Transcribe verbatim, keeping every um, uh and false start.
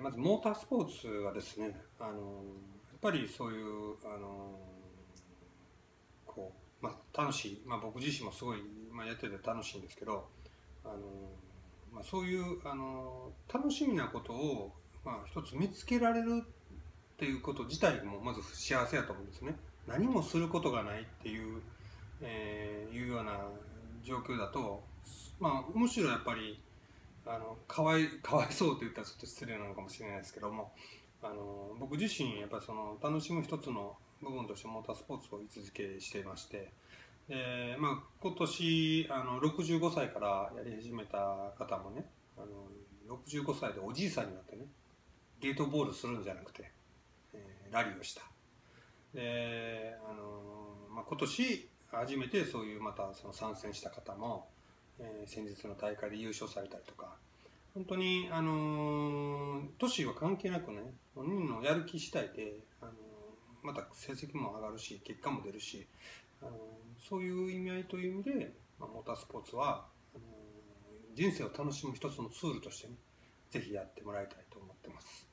ー、まずモータースポーツはですね、あのーやっぱりそういう、あのーこう、まあ、楽しい、まあ、僕自身もすごい、まあ、やってて楽しいんですけど、あのーまあ、そういう、あのー楽しみなことを、まあ、一つ見つけられるっていうこと自体もまず幸せやと思うんですね。何もすることがないっていう、えーいうような状況だと、まあ、むしろやっぱりあのかわいかわいそうと言ったらちょっと失礼なのかもしれないですけども、あの僕自身やっぱりその楽しむ一つの部分としてモータースポーツを位置づけしていまして、で、まあ、今年あのろくじゅうごさいからやり始めた方もね、あのろくじゅうごさいでおじいさんになってね、ゲートボールするんじゃなくて、えーラリーをした。で、あのまあ、今年初めてそういうまたその参戦した方も、えー先日の大会で優勝されたりとか、本当に、あの年は関係なくね、本人のやる気次第で、あのまた成績も上がるし、結果も出るし、あのそういう意味合いという意味で、まあ、モータースポーツはあの人生を楽しむ一つのツールとしてね、ぜひやってもらいたいと思ってます。